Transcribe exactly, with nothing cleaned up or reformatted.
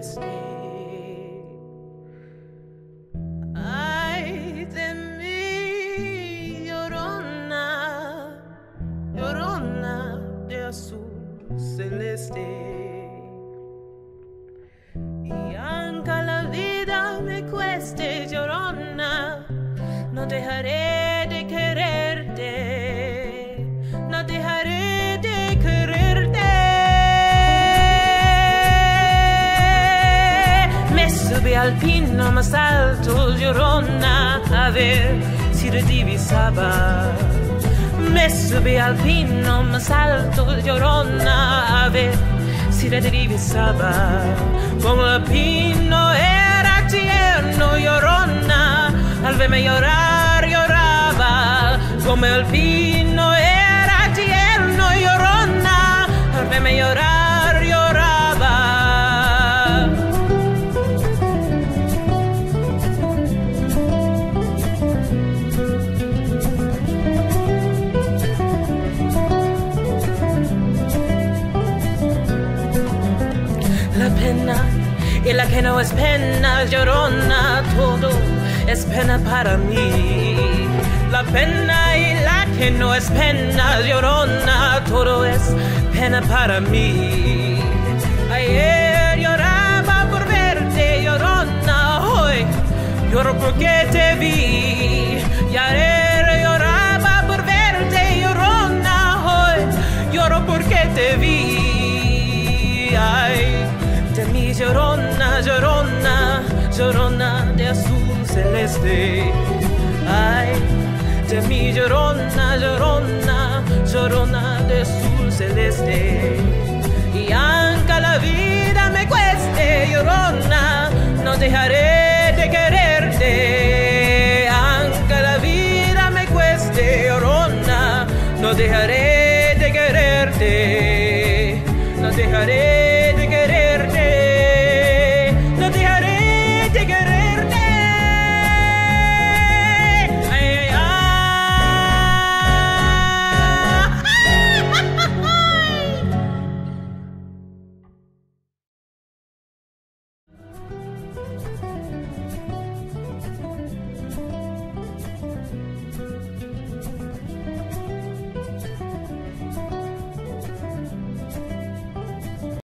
celeste. Ay de mí, llorona, llorona de azul celeste. Y aunque la vida me cueste, llorona, no dejaré de quererte, no dejaré de quererte. Me subí al pino más alto, llorona, a ver si te divisaba. Me subí al pino más alto, llorona, a ver si te divisaba. Como el pino era tierno, llorona, al verme llorar, lloraba. Como el pino era tierno, llorona, al verme llorar, lloraba. La pena y la que no es pena, llorona, todo es pena para mí. La pena y la que no es pena, llorona, todo es pena para mí. Ayer lloraba por verte, llorona, hoy lloro porque te vi. Y ayer lloraba por verte, llorona, hoy lloro porque te vi. Ay, de mi llorona, llorona, llorona de azul celeste. Ay, de mi llorona, llorona, llorona de azul celeste. Y aunque la vida